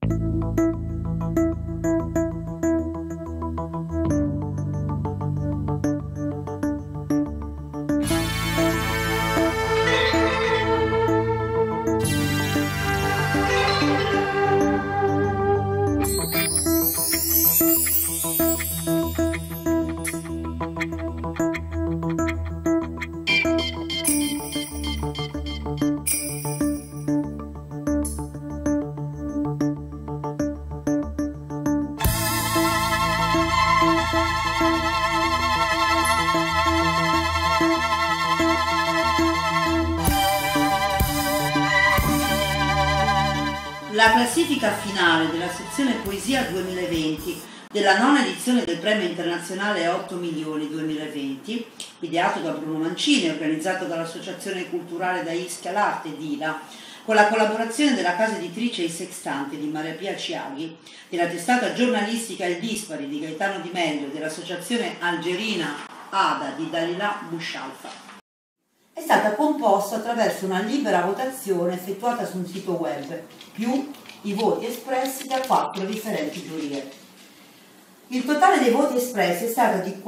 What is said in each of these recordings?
La classifica finale della sezione Poesia 2020 della nona edizione del Premio Internazionale 8 Milioni 2020, ideato da Bruno Mancini e organizzato dall'Associazione Culturale da Ischia l'Arte DILA, con la collaborazione della casa editrice I Sextanti di Maria Pia Ciaghi, della testata giornalistica Il Dispari di Gaetano Di Meglio e dell'associazione algerina ADA di Dalila Bouchalfa. È stata composta attraverso una libera votazione effettuata su un sito web, più i voti espressi da 4 differenti giurie. Il totale dei voti espressi è stato di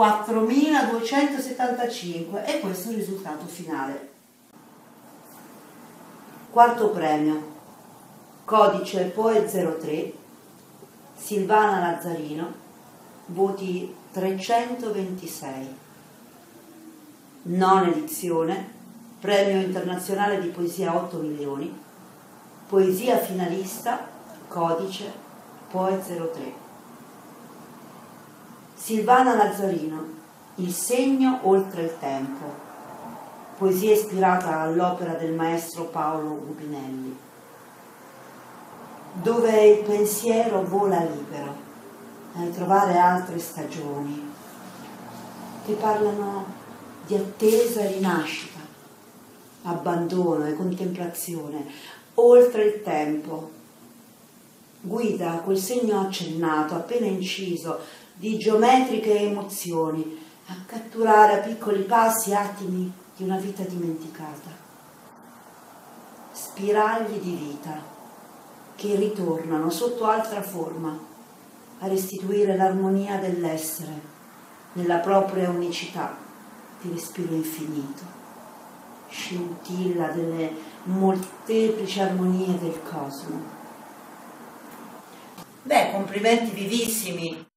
4.275 e questo è il risultato finale. Quarto premio, Codice Poe 03, Silvana Lazzarino, voti 326. Nona edizione, Premio Internazionale di Poesia 8 Milioni, Poesia finalista, Codice Poe 03. Silvana Lazzarino, Il segno oltre il tempo, poesia ispirata all'opera del maestro Paolo Gubinelli, dove il pensiero vola libero, a ritrovare altre stagioni che parlano di attesa e rinascita, abbandono e contemplazione, oltre il tempo. Guida quel segno accennato, appena inciso, di geometriche emozioni, a catturare a piccoli passi attimi di una vita dimenticata. Spiragli di vita che ritornano sotto altra forma a restituire l'armonia dell'essere nella propria unicità di respiro infinito. Scintilla delle molteplici armonie del cosmo. Beh, complimenti vivissimi